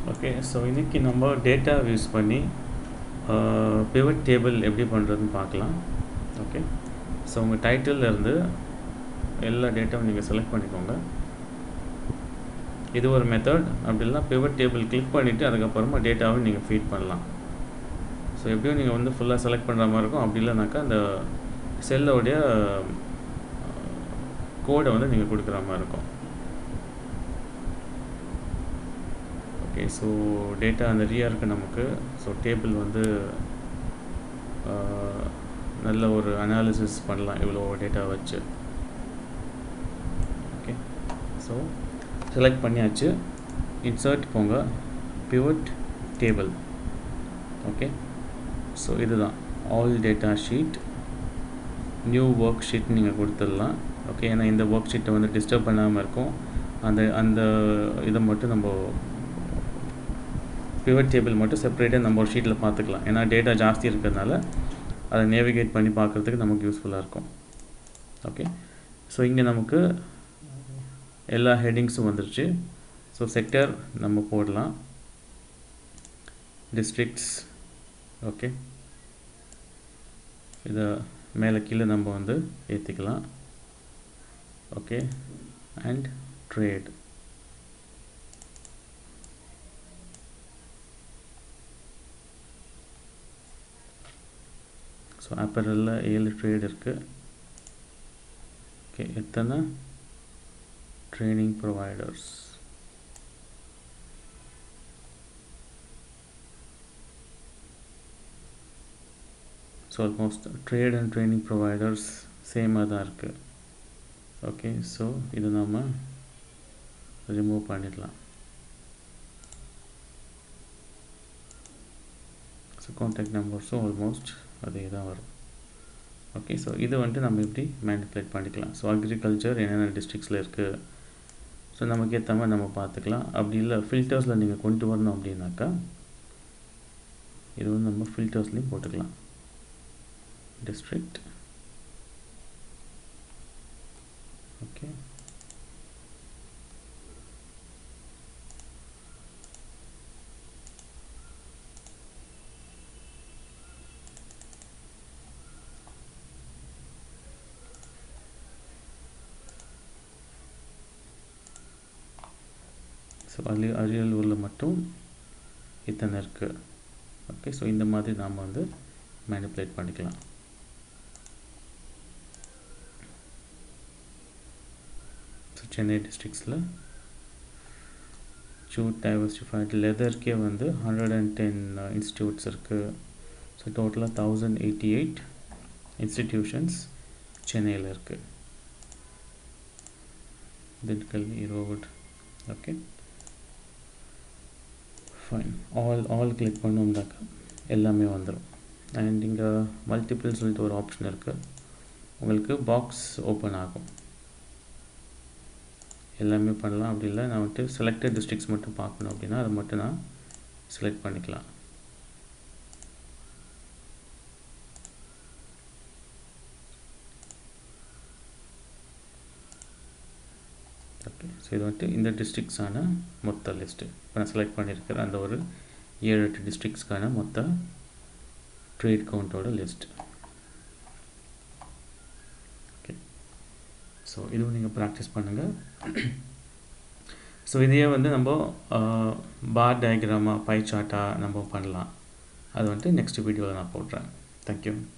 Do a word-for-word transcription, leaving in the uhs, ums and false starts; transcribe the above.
Okay so இன்றைக்கி நம்ம data use பண்ணி பிவட் டேபிள் எப்படி பண்ணுறதுன்னு பார்க்கலாம். ஓகே ஸோ உங்கள் டைட்டில்லேருந்து எல்லா டேட்டாவும் நீங்கள் செலக்ட் பண்ணிக்கோங்க. இது ஒரு மெத்தட். அப்படி இல்லைனா பிவட் டேபிள் கிளிக் பண்ணிவிட்டு அதுக்கப்புறமா டேட்டாவை நீங்கள் ஃபீட் பண்ணலாம். ஸோ எப்படியும் நீங்கள் வந்து ஃபுல்லாக செலக்ட் பண்ணுற மாதிரி இருக்கும். அப்படி இல்லைனாக்கா அந்த செல்லோடைய கோடை வந்து நீங்கள் கொடுக்குற மாதிரி இருக்கும். ஓகே ஸோ டேட்டா நிறையா இருக்குது நமக்கு. ஸோ டேபிள் வந்து நல்ல ஒரு அனாலிசிஸ் பண்ணலாம் இவ்வளோ டேட்டா வச்சு. ஓகே ஸோ செலக்ட் பண்ணியாச்சு. இன்சர்ட் போங்க, பிவட் டேபிள். ஓகே ஸோ இதுதான் all data sheet, new worksheet நீங்கள் கொடுத்துடலாம். ஓகே ஏன்னா இந்த ஒர்க் ஷீட்டை வந்து டிஸ்டர்ப் பண்ணாமல் இருக்கும். அந்த அந்த இதை மட்டும் நம்ம பிவட் டேபிள் மட்டும் செப்பரேட்டாக நம்ம ஒரு ஷீட்டில் பார்த்துக்கலாம். ஏன்னா டேட்டா ஜாஸ்தி இருக்கிறதுனால அதை நேவிகேட் பண்ணி பார்க்குறதுக்கு நமக்கு யூஸ்ஃபுல்லாக இருக்கும். ஓகே ஸோ இங்கே நமக்கு எல்லா ஹெட்டிங்ஸும் வந்துருச்சு. ஸோ செக்டர் நம்ம போடலாம், டிஸ்ட்ரிக்ட்ஸ். ஓகே இதை மேலே கீழே நம்ம வந்து ஏற்றிக்கலாம். Okay and trade. ஸோ அப்பரல்ல ஏழு ட்ரேட் இருக்குது. ஓகே எத்தனை training providers? So almost trade and training providers சேமாக தான் இருக்குது. ஓகே ஸோ இது நாம் ரிமூவ் பண்ணிடலாம். ஸோ கான்டாக்ட் நம்பர்ஸும் ஆல்மோஸ்ட் அதே தான் வரும். ஓகே ஸோ இது வந்துட்டு நம்ம எப்படி மேனிப்புலேட் பண்ணிக்கலாம். ஸோ அக்ரிகல்ச்சர் என்னென்ன டிஸ்ட்ரிக்ஸில் இருக்குது, ஸோ நமக்கு ஏற்ற மாதிரி நம்ம பார்த்துக்கலாம். அப்படி இல்லை ஃபில்டர்ஸில் நீங்கள் கொண்டு வரணும் அப்படின்னாக்கா இது வந்து நம்ம ஃபில்டர்ஸ்லேயும் போட்டுக்கலாம். டிஸ்ட்ரிக்ட். ஓகே ஸோ அரி அரியலூரில் மட்டும் இத்தனை இருக்குது. ஓகே ஸோ இந்த மாதிரி நாம் வந்து மேனிப்புலேட் பண்ணிக்கலாம். ஸோ சென்னை டிஸ்ட்ரிக்ஸில் ஜூட் டைவர்சிஃபைட் லெதர்க்கே வந்து ஹண்ட்ரட் அண்ட் டென் இன்ஸ்டியூட்ஸ் இருக்குது. ஸோ டோட்டலாக தௌசண்ட் எயிட்டி எயிட் இன்ஸ்டிடியூஷன்ஸ் சென்னையில் இருக்குது. Dindigul, Erode. Okay fine. All all click பண்ணோம்னாக்கா எல்லாமே வந்துடும். அண்ட் இங்கே மல்டிபிள் சொல்லிட்டு ஒரு ஆப்ஷன் இருக்குது. உங்களுக்கு பாக்ஸ் ஓப்பன் ஆகும். எல்லாமே பண்ணலாம். அப்படி இல்லை நான் வந்துட்டு செலக்டட் டிஸ்ட்ரிக்ஸ் மட்டும் பார்க்கணும் அப்படின்னா அதை மட்டும் நான் செலக்ட் பண்ணிக்கலாம். ஓகே ஸோ இது வந்துட்டு இந்த டிஸ்ட்ரிக்ஸான மொத்த லிஸ்ட்டு. இப்போ நான் செலக்ட் பண்ணியிருக்கிற அந்த ஒரு ஏழு எட்டு டிஸ்ட்ரிக்ஸ்க்கான மொத்த ட்ரேட் கவுண்டோட லிஸ்ட். ஓகே ஸோ இதுவும் நீங்கள் ப்ராக்டிஸ் பண்ணுங்கள். ஸோ இதையே வந்து நம்ம பார் டயக்ராமாக பை சார்ட்டாக நம்ம பண்ணலாம். அது வந்துட்டு நெக்ஸ்ட் வீடியோவில் நான் போடுறேன். தேங்க்யூ.